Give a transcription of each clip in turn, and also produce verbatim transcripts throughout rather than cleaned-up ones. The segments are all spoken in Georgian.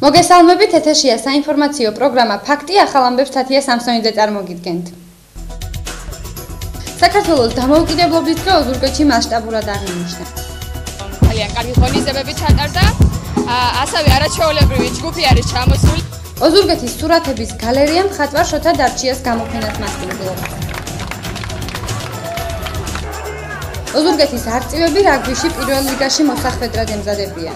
მოგესალმებით, ეთერშია საინფორმაციო პროგრამა ფაქტი, ახალ ამბებს თათია სამსონიძე წარმოგიდგენთ. საქართველოს დამოუკიდებლობის დღე ოზურგეთში მასშტაბურად აღინიშნა. ძალიან კარგი ღონისძიებები ჩატარდა, ასევე არაჩვეულებრივი ჯგუფი არის ჩამოსული. ოზურგეთის სურათების გალერეა მხატვარ შოთა დარჩიას გამოფენას მასპინძლობს. ოზურგეთის არწივები რაგბიში პირველ ლიგაში მოსახვედრად ემზადებიან.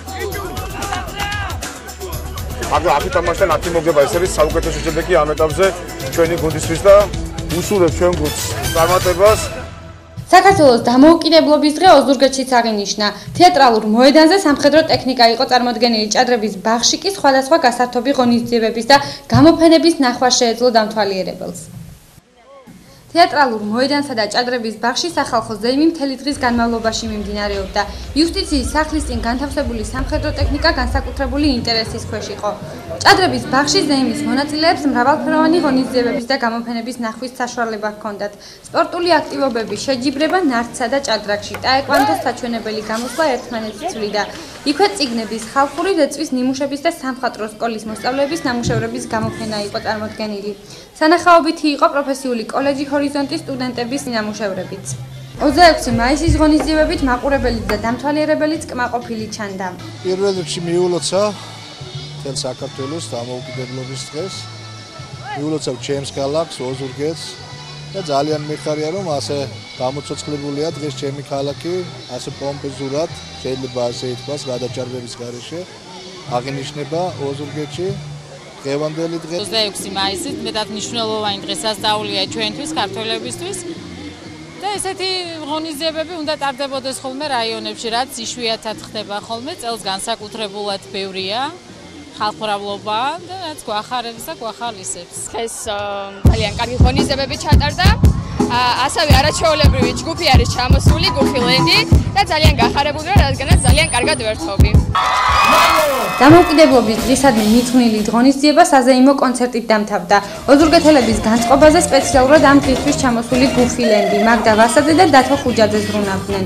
აგა აქ თამაშთან ათი მოგება ეს არის საუკეთესო შედეგი ამ ეტაპზე ჩვენი გუნდისთვის და უსურვებ ჩვენ გუნდს წარმატებას. საქართველოს დამოუკიდებლობის დღე ოზურგეთშიც აღინიშნა. თეატრალურ მოედანზე სამხედრო ტექნიკა იყო წარმოდგენილი, ჭადრების ბაღში კი სხვადასხვა გასართობი ღონისძიებების და გამოფენების ნახვა შეეძლო დამთვალიერებელს. თეატრალურ მოედანსა და ჭადრების ბაღში სახალხო ზეიმი მთელი დღის განმავლობაში მიმდინარეობდა. იუსტიციის სახლის წინ განთავსებული სამხედრო ტექნიკა განსაკუთრებული ინტერესის ქვეშ იყო. ჭადრების ბაღში ზეიმის მონაწილეებს მრავალფეროვანი ღონისძიებების და გამოფენების ნახვის საშუალება ჰქონდათ. სპორტული აქტივობები, შეჯიბრება ნარდსა და ჭადრაკში, ტაეკვანდოს საჩვენებელი გამოსვლა ერთმანეთს ცვლიდა. იქვე წიგნების, ხალხური რეწვის ნიმუშების და სამხატვრო სკოლის მოსწავლეების ნამუშევრების გამოფენა იყო წარმოდგენილი. სანახაობითი იყო პროფესიული კოლეჯი ჰორიზონტის სტუდენტების ნამუშევრებიც. ოცდაექვსი მაისის ღონისძიებებით მაყურებელიც და დამთვალიერებელიც კმაყოფილი ჩანდა. პირველ რიგში მიულოცა მთელ საქართველოს დამოუკიდებლობის დღეს. მიულოცავ ჩემს ქალაქს, ოზურგეთს და ძალიან მიხარია, რომ ასე გამოცოცხლებულია დღეს ჩემი ქალაქი, ასე პომპეზურად, შეიძლება ასე ითქვას, გადაჭარბების გარეშე აღინიშნება ოზურგეთში. დღევანდელი დღე ოცდაექვსი მაისი მეტად მნიშვნელოვანი დღესასწაულია ჩვენთვის, ქართველებისთვის. და ესეთი ღონისძიებები უნდა ტარდებოდეს ხოლმე რაიონებში, რაც იშვიათად ხდება ხოლმე, წელს განსაკუთრებულად ბევრია. ხალხმრავლობა და რაც გვახარებს და გვახალისებს. დღეს ძალიან კარგი ღონისძიებები ჩატარდა. ასევე არაჩვეულებრივი ჯგუფი არის ჩამოსული, გუფილენდი და ძალიან გახარებულია, რადგანაც ძალიან კარგად ვერთობი. დამოუკიდებლობის დღისადმი მიძღვნილი ღონისძიება საზეიმო კონცერტით დამთავრდა. ოზურგეთელების განწყობაზე სპეციალურად ამ დღისთვის ჩამოსული გუფილენდი, მაგდა ვასაძე და დათო ხუჯაძე ზრუნავდნენ.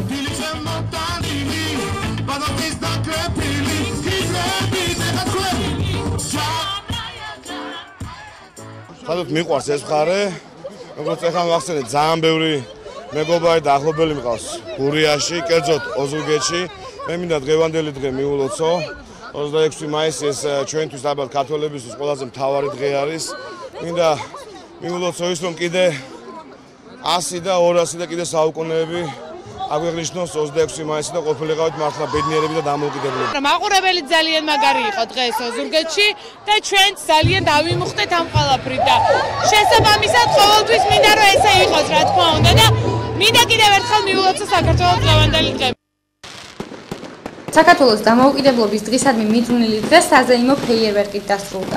ხალხს მიყვარს ეს მხარე, როგორც ეხლა მახსენეთ, ძალიან ბევრი მეგობარი და ახლობელი მყავს გურიაში, კერძოდ ოზურგეთში. მე მინდა დღევანდელი დღე მიულოცო. ოცდაექვსი მაისი ეს ჩვენთვის ალბათ ქართველებისთვის ყველაზე მთავარი დღე არის. მინდა მიულოცო ის, რომ კიდე ასი და ორასი და კიდე საუკუნეები აგვეღნიშნოს ოცდაექვსი მაისი და ყოფილიყავით მართლა ბედნიერები და დამოუკიდებლები. მაყურებელი ძალიან მაგარი იყო დღეს ოზურგეთში და ჩვენც ძალიან დავიმუხტეთ ამ ყველაფრით და შესაბამისად ყოველთვის მინდა რომ ესე იყოს, რა თქმა უნდა და მინდა კიდევ ერთხელ მიულოცო საქართველოს დღევანდელი დღე. საქართველოს დამოუკიდებლობის დღისადმი მიძღვნილი დღე საზეიმო ფეიერვერკით დასრულდა.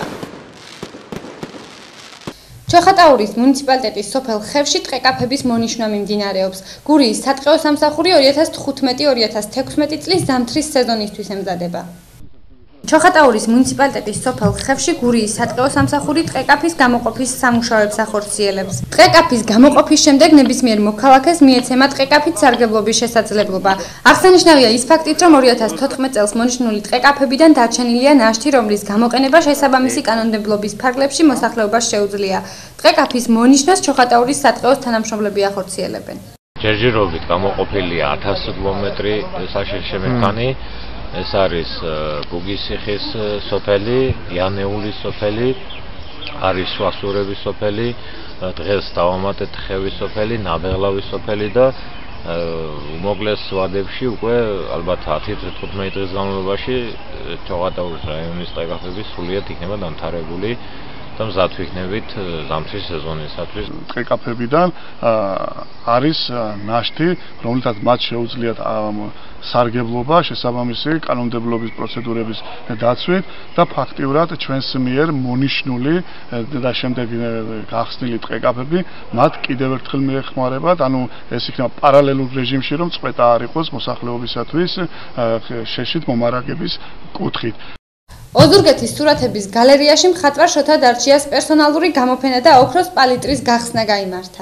ჩოხატაურის მუნიციპალიტეტის სოფელ ხევში ტყეკაფების მონიშნა მიმდინარეობს. გურიის სატყეო სამსახური ორი ათას თხუთმეტი ორი ათას თექვსმეტი წლის ზამთრის სეზონისთვის ემზადება. ჩოხატაურის მუნიციპალიტეტის სოფელ ხევში გურიის სატყეო სამსახური ტყეკაფის გამოყოფის სამუშაოებს ახორციელებს. ტყეკაფის გამოყოფის შემდეგ ნებისმიერ მოქალაქეს მიეცემა ტყეკაფით სარგებლობის შესაძლებლობა. აღსანიშნავია ის ფაქტით, რომ ორი ათას თოთხმეტ წელს მონიშნული ტყეკაფებიდან დარჩენილია ნაშთი, რომლის გამოყენება შესაბამისი კანონმდებლობის ფარგლებში მოსახლეობას შეუძლია. ტყეკაფის მონიშნას ჩოხატაურის სატყეოს თანამშრომლები ახორციელებენ. ჯერჯერობით გამოყოფილია ათას კილომეტრი საშიშემექანი. ეს არის გუგისიხის სოფელი, იანეულის სოფელი, არის სვასურების სოფელი, დღეს დავამატეთ ხევის სოფელი, ნაბეღლავის სოფელი და უმოკლეს ვადებში უკვე ალბათ ათი თხუთმეტი დღის განმავლობაში ჩოხატაურის რაიონის ტყეკაფები სრულიად იქნება დამთავრებული და მზად ვიქნებით ზამთრის სეზონისათვის. ტყეკაფებიდან არის ნაშთი, რომლითაც მათ შეუძლიათ სარგებლობა შესაბამისი კანონმდებლობის პროცედურების დაცვით და ფაქტიურად ჩვენს მიერ მონიშნული და შემდეგ გახსნილი ტყეკაფები მათ კიდევ ერთხელ მიეხმარებათ, ანუ ეს იქნება პარალელურ რეჟიმში, რომ წყვეტა არ იყოს მოსახლეობისათვის შეშით მომარაგების კუთხით. ოზურგეთის სურათების გალერეაში მხატვარ შოთა დარჩიას პერსონალური გამოფენა და ოქროს პალიტრის გახსნა გაიმართა.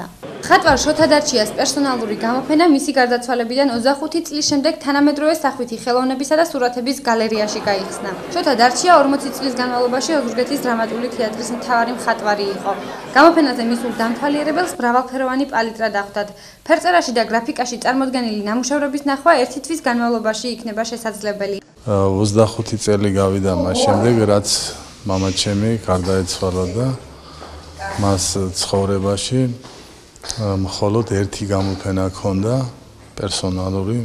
ხატვარ შოთა დარჩიას პერსონალური გამოფენა მისი გარდაცვალებიდან ოცდახუთი წლის შემდეგ თანამედროვე სახვითი ხელოვნებისა და სურათების გალერეაში გაიხსნა. შოთა დარჩია ორმოცი წლის განმავლობაში ოზურგეთის დრამატული თეატრის მთავარი მხატვარი იყო. გამოფენაზე მისულ დამთვალიერებელს მრავალფეროვანი პალიტრა დახვდათ. ფერწერაში და გრაფიკაში წარმოდგენილი ნამუშევრების ნახვა ერთი თვის განმავლობაში იქნება შესაძლებელი. ოცდახუთი წელი გავიდა მას შემდეგ, რაც მამაჩემი გარდაეცვალა და მას ცხოვრებაში მხოლოდ ერთი გამოფენა ჰქონდა პერსონალური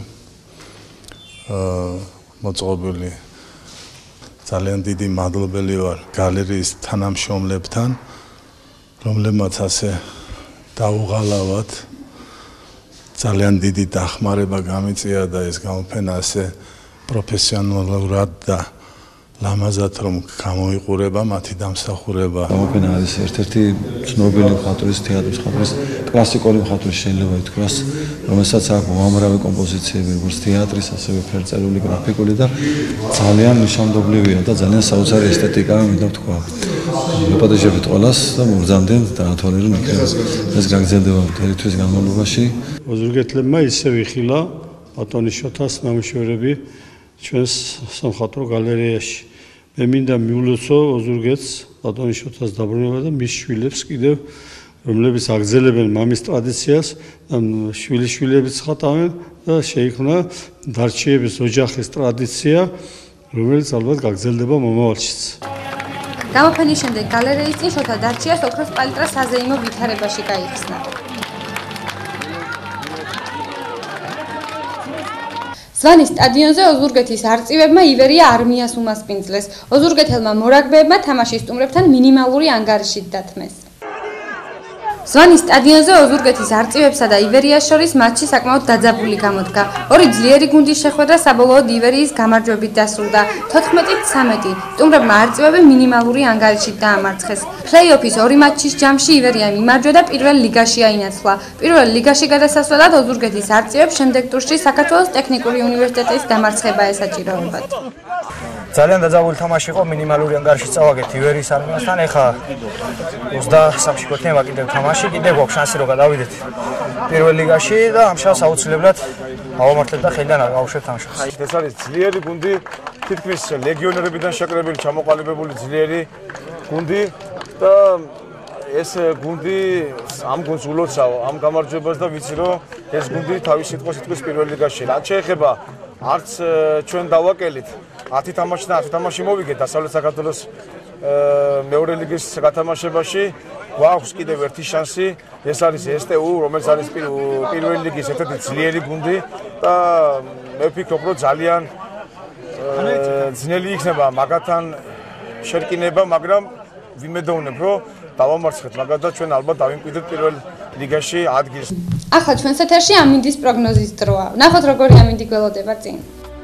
მოწყობილი. ძალიან დიდი მადლობელი ვარ გალერეის თანამშრომლებთან, რომლებმაც ასე დაუღალავად ძალიან დიდი დახმარება გამიწია და ეს გამოფენა ასე პროფესიონალურად და ლამაზად რომ გამოიყურება მათი დამსახურება. გამოფენა არის ერთ-ერთი ცნობილი მხატვრის, თეატრის მხატვრის, კლასიკური მხატვრის შეიძლება ითქვას, რომელსაც აქვს უამრავი კომპოზიციები, როგორც თეატრის, ასევე ფერწერული, გრაფიკული და ძალიან ნიშანდობლივია და ძალიან საოცარი ესთეტიკა, მინდა ვთქვა. მოპატეჟებით ყველას და მოგზავნდენ დაათვალე რომ იქნება ეს გაგრძელდება მთელი თვის განმავლობაში. ოზურგეთლებმა ისევ იხილა ბატონის შოთას ნამუშევრები ჩვენს სამხატვრო გალერეაში. მე მინდა მიულოცო ოზურგეთს ბატონის შოთას დაბრუნება და მის შვილებს კიდევ, რომლებიც აგრძელებენ მამის ტრადიციას და შვილიშვილებიც ხატავენ და შეიქმნა დარჩიების ოჯახის ტრადიცია, რომელიც ალბათ გაგრძელდება მომავალშიც. გამოფენის შემდეგ გალერეის წინ შოთა დარჩიას ოქროს პალიტრა საზეიმო ვითარებაში გაიხსნა. ზვანის სტადიონზე ოზურგეთის არწივებმა ივერია არმიას უმასპინძლეს. ოზურგეთელმა მორაგბეებმა თამაშის სტუმრებთან მინიმალური ანგარიშით დათმეს. ზვანის სტადიონზე ოზურგეთის არწივებსა და ივერიას შორის მატჩი საკმაოდ დაძაბული გამოდგა. ორი ძლიერი გუნდის შეხვედრა საბოლოოდ ივერიის გამარჯვებით დასრულდა. თოთხმეტით სამეტი. სტუმრებმა არწივები მინიმალური ანგარიშით დაამარცხეს. ფლეი-ოფის ორი მატჩის ჯამში ივერიამ იმარჯვა და პირველ ლიგაში აინაცვლა. პირველ ლიგაში გადასასვლელად ოზურგეთის არწივებს შემდეგ ტურში საქართველოს ტექნიკური უნივერსიტეტის დამარცხება ესაჭიროებათ. ძალიან დაძაბული თამაში იყო, მინიმალური ანგარიში წავაგეთ ივერიის არმიასთან. ეხლა ოცდასამში გვექნება კიდევ თამაში, კიდევ გვაქვს შანსი რომ გადავიდეთ პირველ ლიგაში და ამ შანსს აუცილებლად ავამართლებთ და ხელიდან ავუშვებთ ამ შანსს. ეს არის ძლიერი გუნდი, თითქმის ლეგიონერებიდან შეკრებილი, ჩამოყალიბებული ძლიერი გუნდი და ეს გუნდი ამ გუნდს ულოცავ ამ გამარჯვებას და ვიცი რომ ეს გუნდი თავის სიტყვას იტყვის პირველ ლიგაში. რაც შეეხება არც ჩვენ დავაკელით ათი თამაში და ათი თამაში მოვიგეთ დასავლეთ საქართველოს მეორე ლიგის გათამაშებაში. გვაქვს კიდევ ერთი შანსი, ეს არის ეს ტე უ, რომელიც არის პირველი ლიგის ერთ-ერთი ძლიერი გუნდი და მე ვფიქრობ, რომ ძალიან ძნელი იქნება მაგათთან შერკინება, მაგრამ ვიმედოვნებ, რომ დავამარცხეთ მაგათ და ჩვენ ალბათ დავიმკვიდრეთ პირველ ლიგაში ადგილს. ახლა ჩვენს ეთერში ამინდის პროგნოზის დროა. ნახოთ როგორი ამინდი გველოდება წინ.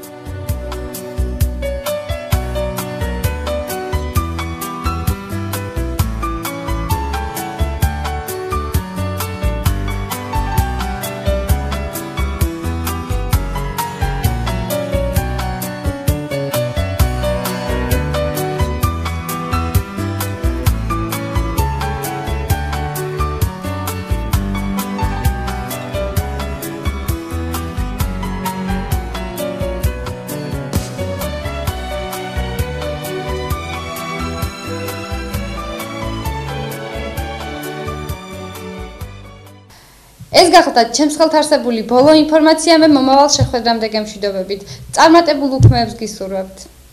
ეს გახლდათ ჩემს ხელთ არსებული ბოლო ინფორმაცია, მე მომავალ შეხვედრამდე გემშვიდობებით. წარმატებულ უქმეებს გისურვებთ.